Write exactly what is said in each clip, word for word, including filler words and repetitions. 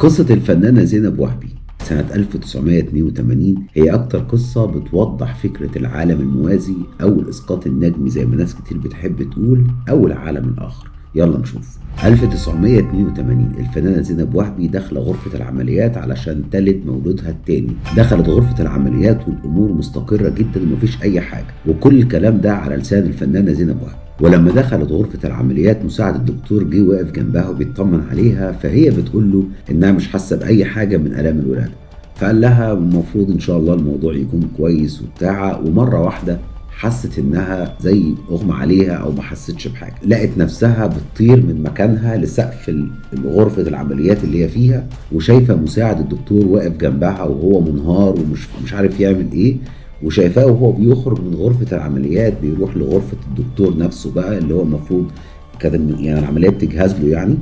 قصة الفنانة زينب وهبي سنة ألف وتسعمائة واثنين وثمانين هي أكتر قصة بتوضح فكرة العالم الموازي أو الإسقاط النجمي زي ما ناس كتير بتحب تقول، أو العالم الآخر. يلا نشوف. ألف وتسعمائة واثنين وثمانين الفنانة زينب وهبي داخلة غرفة العمليات علشان تلد مولودها التاني. دخلت غرفة العمليات والأمور مستقرة جدا ومفيش أي حاجة، وكل الكلام ده على لسان الفنانة زينب وهبي. ولما دخلت غرفة العمليات مساعد الدكتور جه واقف جنبها وبيطمن عليها، فهي بتقول له إنها مش حاسة بأي حاجة من آلام الولادة. فقال لها المفروض إن شاء الله الموضوع يكون كويس وبتاع. ومرة واحدة حست انها زي اغمى عليها او ما حستش بحاجه، لقت نفسها بتطير من مكانها لسقف غرفه العمليات اللي هي فيها، وشايفه مساعد الدكتور واقف جنبها وهو منهار ومش مش عارف يعمل ايه، وشايفاه وهو بيخرج من غرفه العمليات بيروح لغرفه الدكتور نفسه بقى اللي هو المفروض كان يعني العمليات تجهز له يعني،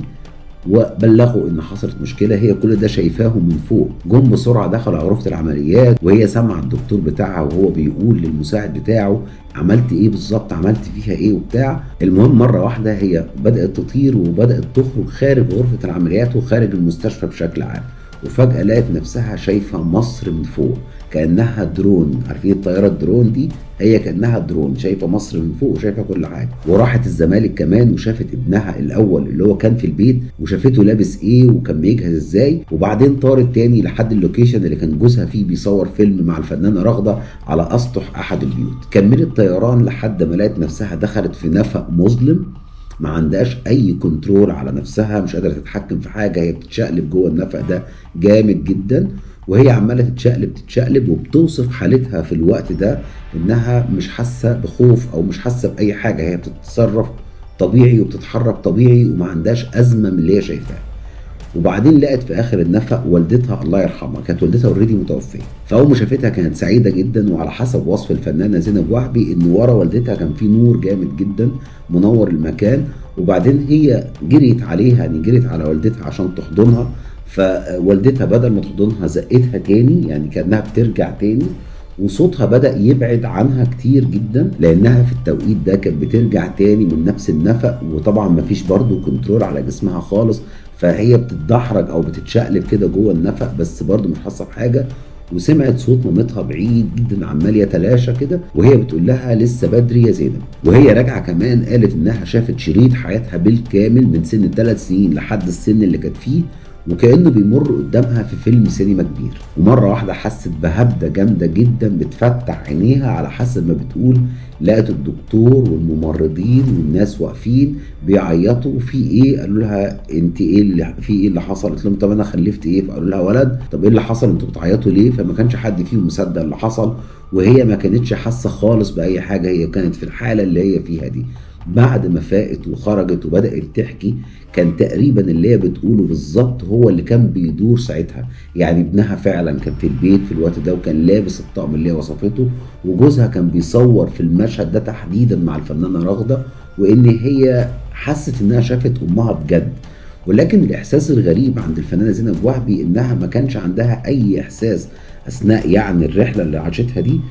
وبلغوا ان حصلت مشكله. هي كل ده شايفاه من فوق. جم بسرعه دخلوا على غرفه العمليات وهي سامعه الدكتور بتاعها وهو بيقول للمساعد بتاعه عملت ايه بالظبط، عملت فيها ايه وبتاع. المهم مره واحده هي بدات تطير وبدات تخرج خارج غرفه العمليات وخارج المستشفى بشكل عام، وفجاه لقت نفسها شايفه مصر من فوق كانها درون. عارفين الطياره الدرون دي؟ هي كانها درون، شايفه مصر من فوق وشايفه كل حاجه. وراحت الزمالك كمان وشافت ابنها الاول اللي هو كان في البيت، وشافته لابس ايه وكان بيجهز ازاي. وبعدين طارت تاني لحد اللوكيشن اللي كان جوزها فيه بيصور فيلم مع الفنانه رغده على اسطح احد البيوت. كملت طيران لحد ما لقت نفسها دخلت في نفق مظلم، ما عندهاش اي كنترول على نفسها، مش قادره تتحكم في حاجه، هي بتتشقلب جوه النفق ده جامد جدا. وهي عماله تتشقلب تتشقلب وبتوصف حالتها في الوقت ده انها مش حاسه بخوف او مش حاسه باي حاجه، هي بتتصرف طبيعي وبتتحرك طبيعي وما عندهاش ازمه من اللي هي شايفاها. وبعدين لقت في اخر النفق والدتها الله يرحمها، كانت والدتها اوريدي متوفيه. فاول ما شافتها كانت سعيده جدا، وعلى حسب وصف الفنانه زينب وهبي ان ورا والدتها كان في نور جامد جدا منور المكان. وبعدين هي جريت عليها، يعني جريت على والدتها عشان تحضنها، فوالدتها بدل ما تحضنها زقتها تاني، يعني كانها بترجع تاني، وصوتها بدأ يبعد عنها كتير جدا لأنها في التوقيت ده كانت بترجع تاني من نفس النفق، وطبعا مفيش برضو كنترول على جسمها خالص، فهي بتتدحرج أو بتتشقلب كده جوه النفق بس برضو مش حاسة بحاجة. وسمعت صوت مامتها بعيد جدا عمال يتلاشى كده وهي بتقول لها لسه بدري يا زينب. وهي راجعه كمان قالت انها شافت شريط حياتها بالكامل من سن الثلاث سنين لحد السن اللي كانت فيه، وكأنه بيمر قدامها في فيلم سينما كبير. ومرة واحدة حست بهبدة جامدة جدا بتفتح عينيها على حسب ما بتقول، لقت الدكتور والممرضين والناس واقفين بيعيطوا. في ايه؟ قالوا لها انت ايه اللي في ايه اللي حصل؟ قالت لهم طب انا خلفت ايه؟ فقالوا لها ولد. طب ايه اللي حصل؟ انتوا بتعيطوا ليه؟ فما كانش حد فيهم مصدق اللي حصل، وهي ما كانتش حاسة خالص بأي حاجة، هي كانت في الحالة اللي هي فيها دي. بعد ما فاقت وخرجت وبدأت تحكي كان تقريبا اللي هي بتقوله بالظبط هو اللي كان بيدور ساعتها. يعني ابنها فعلا كان في البيت في الوقت ده وكان لابس الطقم اللي هي وصفته، وجوزها كان بيصور في المشهد ده تحديدا مع الفنانة رغدة، وان هي حست انها شافت امها بجد. ولكن الاحساس الغريب عند الفنانة زينب وهبي انها ما كانش عندها اي احساس اثناء يعني الرحلة اللي عاشتها دي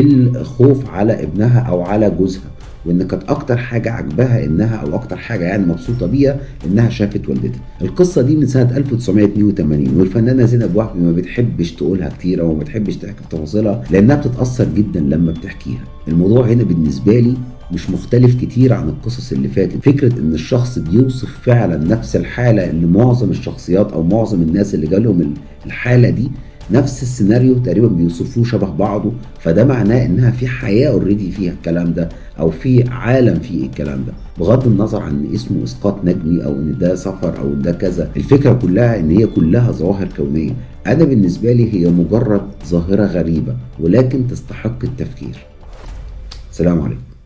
بالخوف على ابنها او على جوزها، وان كانت اكتر حاجه عجبها انها او اكتر حاجه يعني مبسوطه بيها انها شافت والدتها. القصه دي من سنه ألف وتسعمائة واثنين وثمانين، والفنانه زينب وهبي ما بتحبش تقولها كتير او ما بتحبش تحكي في تفاصيلها لانها بتتاثر جدا لما بتحكيها. الموضوع هنا بالنسبه لي مش مختلف كتير عن القصص اللي فاتت، فكره ان الشخص بيوصف فعلا نفس الحاله اللي معظم الشخصيات او معظم الناس اللي جالهم الحاله دي نفس السيناريو تقريبا بيوصفوه شبه بعضه، فده معناه انها في حياه اوريدي فيها الكلام ده او في عالم فيه الكلام ده، بغض النظر عن اسمه اسقاط نجمي او ان ده سفر او ده كذا. الفكره كلها ان هي كلها ظواهر كونيه. انا بالنسبه لي هي مجرد ظاهره غريبه ولكن تستحق التفكير. سلام عليكم.